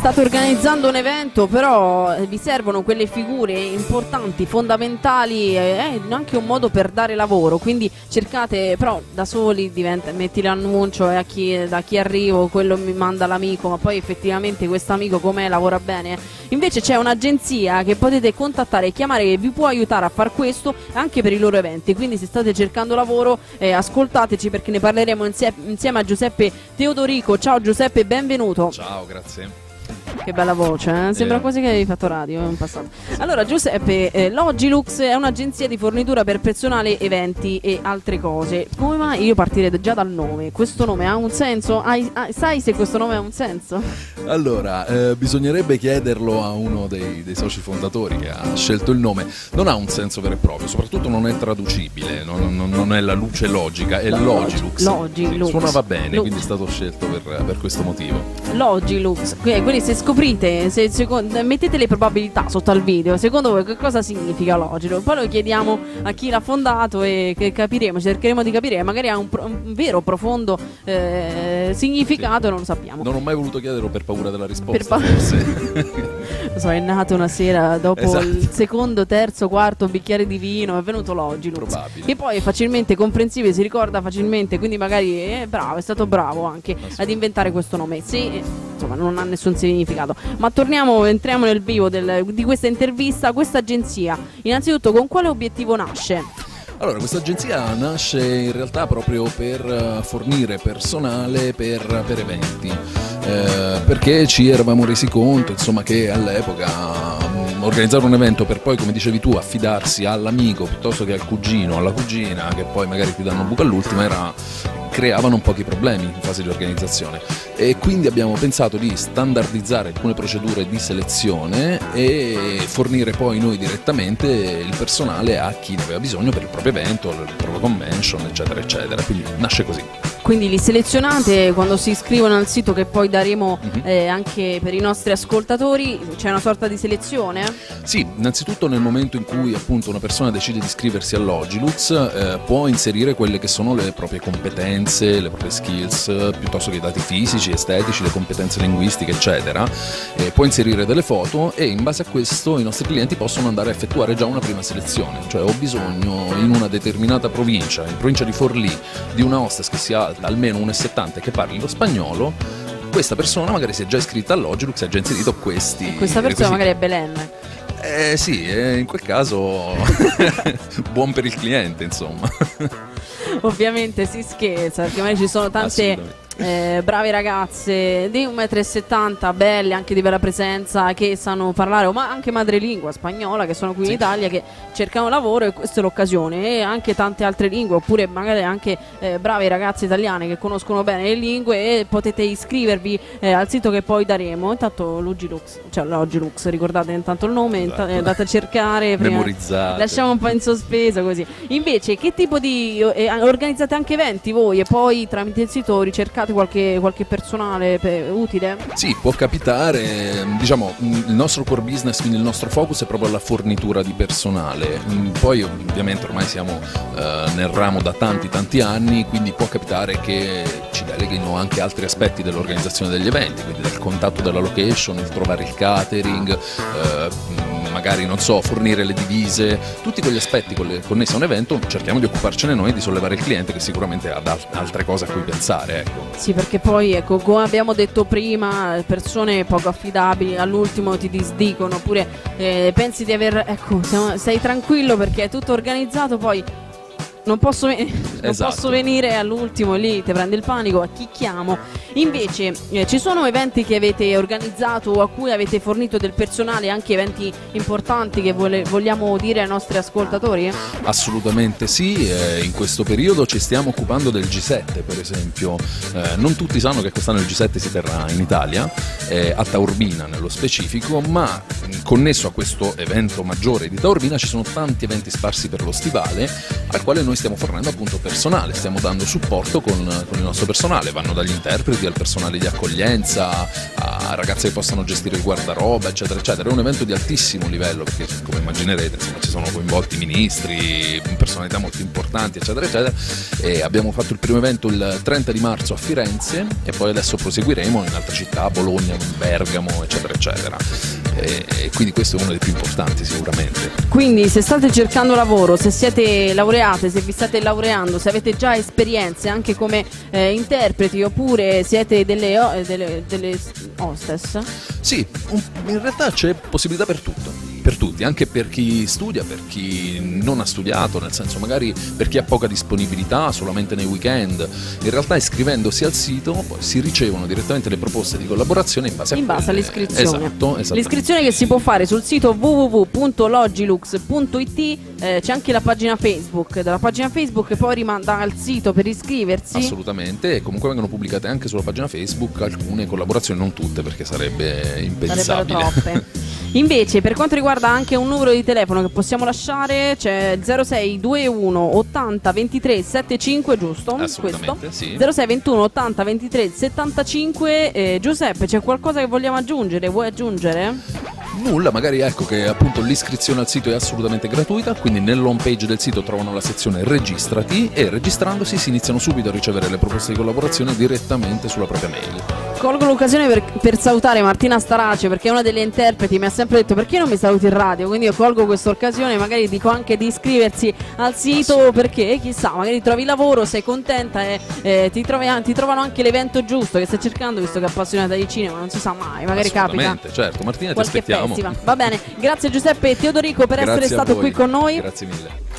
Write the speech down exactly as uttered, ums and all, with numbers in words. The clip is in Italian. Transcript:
state organizzando un evento, però vi servono quelle figure importanti, fondamentali, è anche un modo per dare lavoro, quindi cercate, però da soli diventa, metti l'annuncio e a chi, da chi arrivo, quello mi manda l'amico, ma poi effettivamente questo amico com'è, lavora bene? Invece c'è un'agenzia che potete contattare e chiamare che vi può aiutare a far questo anche per i loro eventi, quindi se state cercando lavoro eh, ascoltateci, perché ne parleremo insie- insieme a Giuseppe Teodorico. Ciao Giuseppe, benvenuto. Ciao, grazie. Che bella voce, eh? Sembra eh. quasi che avevi fatto radio in passato. Allora Giuseppe, eh, Logilux è un'agenzia di fornitura per personale, eventi e altre cose. Come mai? Io partirei già dal nome. Questo nome ha un senso? Hai, hai, sai se questo nome ha un senso? Allora, eh, bisognerebbe chiederlo a uno dei, dei soci fondatori che ha scelto il nome. Non ha un senso vero e proprio, soprattutto non è traducibile, non, non, non è la luce logica, è Logilux. Logilux. Sì, suonava bene, Lux. Quindi è stato scelto per, per questo motivo. Logilux, quindi se scoprite, se, secondo, mettete le probabilità sotto al video, secondo voi che cosa significa Logilux? Poi lo chiediamo a chi l'ha fondato e che capiremo, cercheremo di capire, magari ha un, pro, un vero profondo eh, significato, sì. Non lo sappiamo. Non ho mai voluto chiederlo per paura della risposta, per pa- forse. Lo so, è nato una sera dopo esatto. il secondo, terzo, quarto bicchiere di vino, è venuto Logilux. Probabile. Che poi è facilmente comprensibile, si ricorda facilmente, quindi magari è bravo, è stato bravo anche ad inventare questo nome. Sì, insomma, non ha nessun significato. Ma torniamo, entriamo nel vivo del, di questa intervista. Questa agenzia, innanzitutto, con quale obiettivo nasce? Allora, questa agenzia nasce in realtà proprio per fornire personale per, per eventi, eh, perché ci eravamo resi conto, insomma, che all'epoca um, organizzare un evento per poi, come dicevi tu, affidarsi all'amico piuttosto che al cugino, alla cugina, che poi magari ti danno un buco all'ultima, era... creavano pochi problemi in fase di organizzazione, e quindi abbiamo pensato di standardizzare alcune procedure di selezione e fornire poi noi direttamente il personale a chi ne aveva bisogno per il proprio evento, la propria convention, eccetera eccetera. Quindi nasce così. Quindi li selezionate quando si iscrivono al sito che poi daremo mm-hmm. eh, anche per i nostri ascoltatori, c'è una sorta di selezione? Sì, innanzitutto nel momento in cui appunto una persona decide di iscriversi a Logilux eh, può inserire quelle che sono le proprie competenze, le proprie skills, piuttosto che i dati fisici, estetici, le competenze linguistiche eccetera, eh, può inserire delle foto e in base a questo i nostri clienti possono andare a effettuare già una prima selezione, cioè ho bisogno in una determinata provincia, in provincia di Forlì, di una hostess che sia alta almeno uno e settanta e che parli lo spagnolo. Questa persona magari si è già iscritta a Logilux e ha già inserito questi e questa persona requisiti. Magari è Belen. Eh sì, eh, in quel caso buon per il cliente, insomma. Ovviamente si scherza, perché magari ci sono tante eh, brave ragazze di un metro e settanta, belle, anche di bella presenza, che sanno parlare, ma anche madrelingua spagnola, che sono qui sì. in Italia, che cercano lavoro, e questa è l'occasione, e anche tante altre lingue, oppure magari anche eh, brave ragazze italiane che conoscono bene le lingue, e potete iscrivervi eh, al sito che poi daremo. Intanto Logilux, cioè Logilux, ricordate intanto il nome, esatto. Int- andate a cercare, memorizzate, lasciamo un po' in sospeso così. Invece che tipo di eh, organizzate anche eventi voi, e poi tramite il sito ricercate qualche, qualche personale per, utile? Sì, può capitare. Diciamo, il nostro core business, quindi il nostro focus è proprio la fornitura di personale. Poi ovviamente ormai siamo eh, nel ramo da tanti tanti anni, quindi può capitare che ci deleghino anche altri aspetti dell'organizzazione degli eventi, quindi dal contatto della location, il trovare il catering, eh, magari non so, fornire le divise, tutti quegli aspetti connessi a un evento cerchiamo di occuparcene noi, di sollevare il cliente che sicuramente ha altre cose a cui pensare, ecco. Sì, perché poi ecco, come abbiamo detto prima, persone poco affidabili all'ultimo ti disdicono, oppure eh, pensi di aver, ecco, siamo, sei tranquillo perché è tutto organizzato, poi non posso, non esatto. posso venire all'ultimo, lì ti prende il panico, a chi chiamo? Invece eh, ci sono eventi che avete organizzato o a cui avete fornito del personale, anche eventi importanti che vole, vogliamo dire ai nostri ascoltatori? Assolutamente sì, eh, in questo periodo ci stiamo occupando del G sette, per esempio. Eh, non tutti sanno che quest'anno il G sette si terrà in Italia, eh, a Taormina nello specifico, ma connesso a questo evento maggiore di Taormina ci sono tanti eventi sparsi per lo stivale, al quale noi noi stiamo fornendo appunto personale, stiamo dando supporto con, con il nostro personale, vanno dagli interpreti al personale di accoglienza, a ragazze che possano gestire il guardaroba, eccetera eccetera. È un evento di altissimo livello perché, come immaginerete, insomma, ci sono coinvolti ministri, personalità molto importanti, eccetera eccetera. E abbiamo fatto il primo evento il trenta di marzo a Firenze e poi adesso proseguiremo in altre città, Bologna, Bergamo, eccetera eccetera. E, e quindi questo è uno dei più importanti sicuramente. Quindi se state cercando lavoro, se siete laureate, se vi state laureando, se avete già esperienze anche come eh, interpreti oppure siete delle, oh, delle, delle hostess? Sì, un, in realtà c'è possibilità per tutto. Per tutti, anche per chi studia, per chi non ha studiato, nel senso magari per chi ha poca disponibilità, solamente nei weekend. In realtà iscrivendosi al sito poi si ricevono direttamente le proposte di collaborazione in base a in base quelle... all'iscrizione. Esatto, l'iscrizione che si può fare sul sito w w w punto logilux punto i t, eh, c'è anche la pagina Facebook. Dalla pagina Facebook poi rimanda al sito per iscriversi. Assolutamente, e comunque vengono pubblicate anche sulla pagina Facebook alcune collaborazioni, non tutte perché sarebbe impensabile. Sarebbero troppe. Invece per quanto riguarda anche un numero di telefono che possiamo lasciare, c'è zero sei ventuno ottanta ventitré settantacinque, giusto? Assolutamente, questo? sì. zero sei ventuno ottanta ventitré settantacinque. eh, Giuseppe, c'è qualcosa che vogliamo aggiungere? Vuoi aggiungere? Nulla, magari ecco che appunto l'iscrizione al sito è assolutamente gratuita, quindi nell'home page del sito trovano la sezione registrati e registrandosi si iniziano subito a ricevere le proposte di collaborazione direttamente sulla propria mail. Colgo l'occasione per, per salutare Martina Starace, perché è una delle interpreti, mi ha sempre detto perché non mi saluti in radio, quindi io colgo questa occasione, magari dico anche di iscriversi al sito perché chissà, magari trovi lavoro, sei contenta e eh, ti, trovi, ti trovano anche l'evento giusto che stai cercando, visto che è appassionata di cinema, non si sa mai, magari capita. Certo, Martina, ti qualche aspettiamo. festival. Va bene, grazie Giuseppe e Teodorico per Grazie essere stato voi. qui con noi. Grazie mille.